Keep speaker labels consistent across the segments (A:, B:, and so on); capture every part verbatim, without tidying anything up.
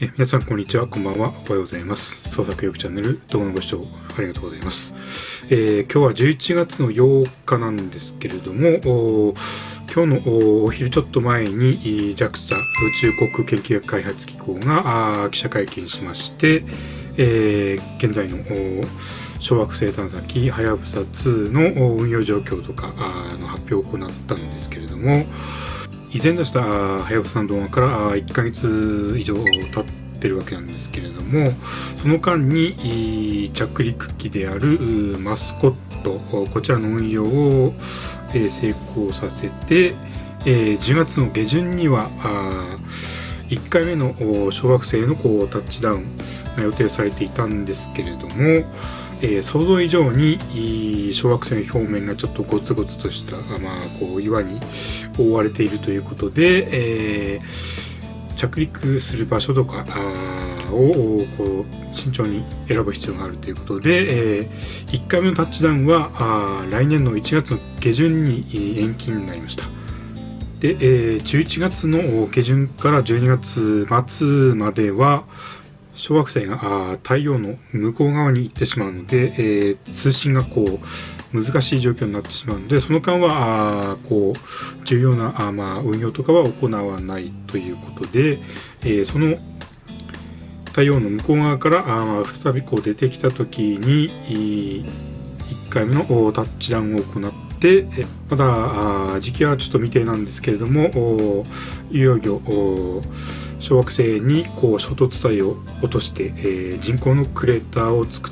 A: え皆さんこんにちは、こんばんは、おはようございます。創作意欲チャンネル動画のご視聴ありがとうございます。えー、今日はじゅういちがつのようかなんですけれども、今日のお昼ちょっと前に ジャクサ 宇宙航空研究開発機構が記者会見しまして、えー、現在の小惑星探査機はやぶさツーの運用状況とかの発表を行ったんですけれども、以前出したはやぶさの動画からいっかげつ以上経ってるわけなんですけれども、その間に着陸機であるマスコット、こちらの運用を成功させて、じゅうがつの下旬にはいっかいめの小惑星のこうタッチダウンが予定されていたんですけれども、えー、想像以上に小惑星の表面がちょっとゴツゴツとした、まあ、こう岩に覆われているということで、えー、着陸する場所とかをこう慎重に選ぶ必要があるということで、えー、いっかいめのタッチダウンはあ来年のいちがつの下旬に延期になりました。で、えー、じゅういちがつの下旬からじゅうにがつ末までは小惑星が太陽の向こう側に行ってしまうので、えー、通信がこう難しい状況になってしまうので、その間はあこう重要なあ、まあ、運用とかは行わないということで、えー、その太陽の向こう側からあ再びこう出てきた時にいっかいめのタッチダウンを行って、まだ時期はちょっと未定なんですけれども、いよいよ小惑星にこう衝突体を落として、えー、人工のクレーターを作って、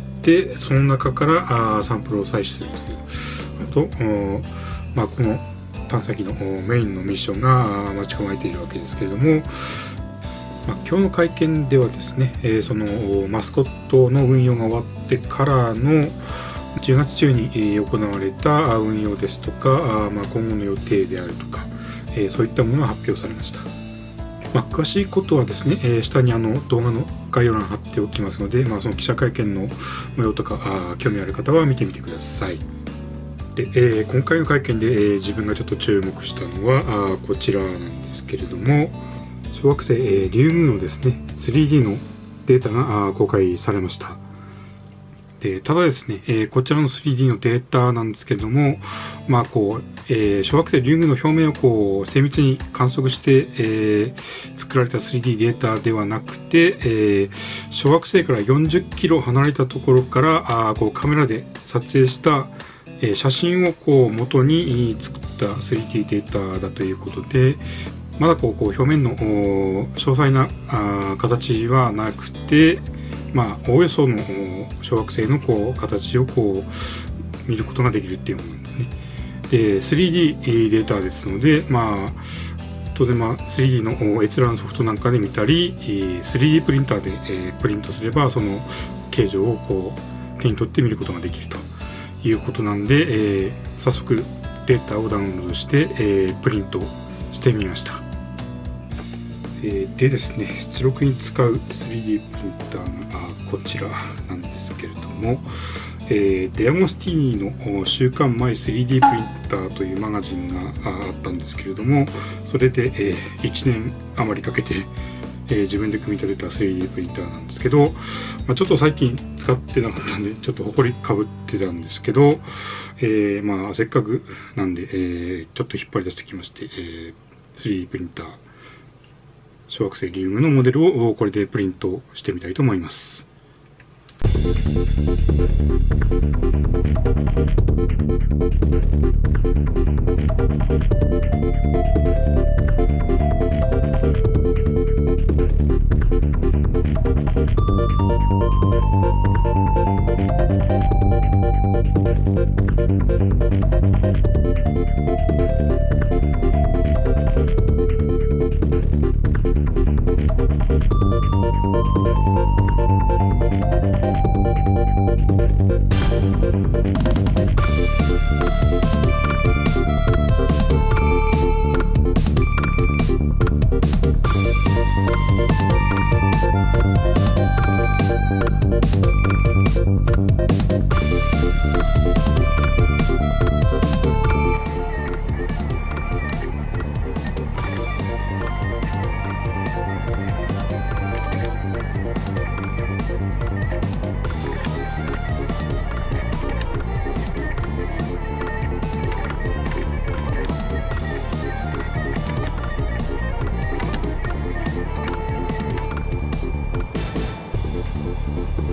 A: その中からあサンプルを採取するというあと、まあ、この探査機のメインのミッションが待ち構えているわけですけれども、まあ、今日の会見ではですね、えー、そのマスコットの運用が終わってからのじゅうがつ中に行われた運用ですとか、まあ、今後の予定であるとか、えー、そういったものが発表されました。まあ、詳しいことはですね、えー、下にあの動画の概要欄貼っておきますので、まあ、その記者会見の模様とかあ興味ある方は見てみてください。で、えー、今回の会見で、えー、自分がちょっと注目したのはあこちらなんですけれども、小惑星、えー、リュウグウのですね スリーディー のデータがあ公開されました。でただですね、えー、こちらの スリーディー のデータなんですけれども、まあこうえー、小惑星リュウグウの表面をこう精密に観測して、えー、作られた スリーディー データではなくて、えー、小惑星からよんじゅっキロ離れたところからあこうカメラで撮影した、えー、写真をこう元に作った スリーディー データだということで、まだこうこう表面の詳細なあ形はなくて、まあおおよその小惑星のこう形をこう見ることができるっていうものなんですね。で スリーディー データですので、まあ当然まあ スリーディー の閲覧ソフトなんかで見たり、スリーディー プリンターでプリントすればその形状をこう手に取って見ることができるということなんで、えー、早速データをダウンロードして、えー、プリントしてみました。えー、でですね、出力に使う スリーディー プリンターがこちらなんですけれども、えー、デアゴスティーニの週刊マイ スリーディー プリンターというマガジンがあったんですけれども、それで、えー、いちねん余りかけて、えー、自分で組み立てた スリーディー プリンターなんですけど、まあ、ちょっと最近使ってなかったんでちょっとほこりかぶってたんですけど、えー、まあせっかくなんで、えー、ちょっと引っ張り出してきまして、えー、スリーディー プリンター小惑星リュウグウのモデルをこれでプリントしてみたいと思います。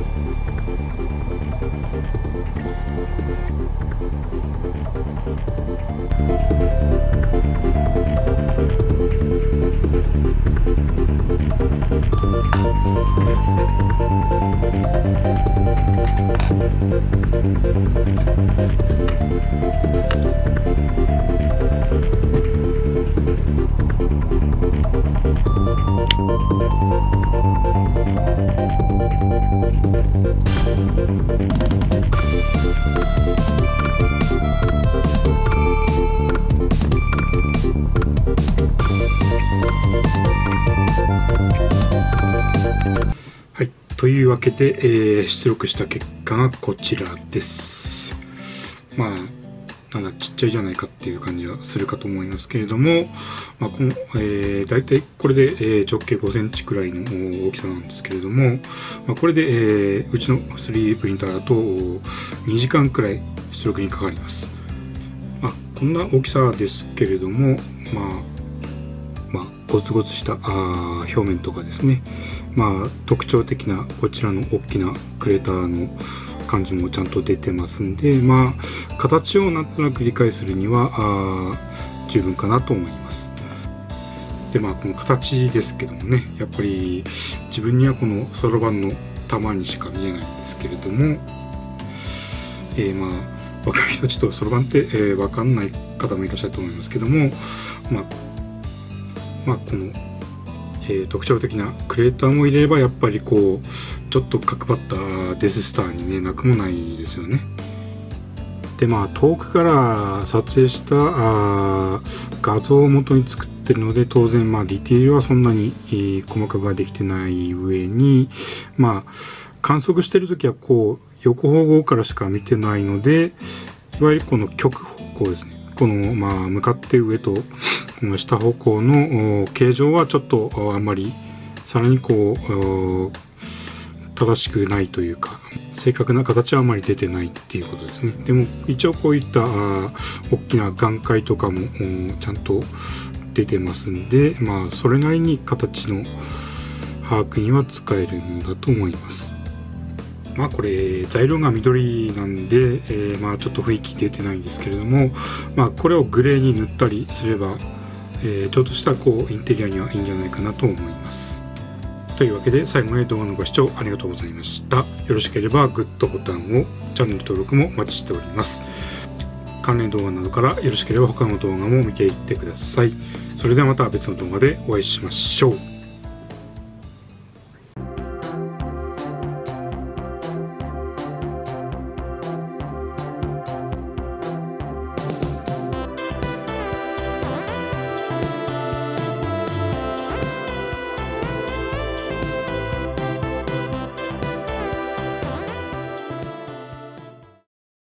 A: はい、というわけで、えー、出力した結果がこちらです。まあなんだちっちゃいじゃないかっていう感じはするかと思いますけれども、まあ、この、えー、大体これで、えー、直径ごセンチくらいの大きさなんですけれども、まあ、これで、えー、うちの スリーディー プリンターだとにじかんくらい出力にかかります。まあ、こんな大きさですけれども、まあ、まあ、ゴツゴツしたあ表面とかですね、まあ、特徴的なこちらの大きなクレーターの感じもちゃんと出てますんで、まあ、形をなんとなく理解するにはあ十分かなと思います。で、まあ、この形ですけどもね、やっぱり自分にはこのそろばんの玉にしか見えないんですけれども、えー、まあ、若い人ちょっとそろばんって、えー、分かんない方もいらっしゃると思いますけども、まあ、まあ、この、えー、特徴的なクレーターも入れればやっぱりこうちょっと角張ったデススターに見えなくもないですよね。で、まあ遠くから撮影したあ画像を元に作ってるので、当然まあディテールはそんなに、えー、細かくはできてない上に、まあ観測してる時はこう横方向からしか見てないので、いわゆるこの極方向ですね、このまあ向かって上とこの下方向の形状はちょっとあんまりさらにこう正しくないというか、正確な形はあまり出てないっていうことですね。でも一応こういった大きな眼界とかもちゃんと出てますんで、まあそれなりに形の把握には使えるんだと思います。まあこれ材料が緑なんで、えー、まあちょっと雰囲気出てないんですけれども、まあこれをグレーに塗ったりすれば、えー、ちょっとしたこうインテリアにはいいんじゃないかなと思います。というわけで最後まで動画のご視聴ありがとうございました。よろしければグッドボタンを、チャンネル登録もお待ちしております。関連動画などからよろしければ他の動画も見ていってください。それではまた別の動画でお会いしましょう。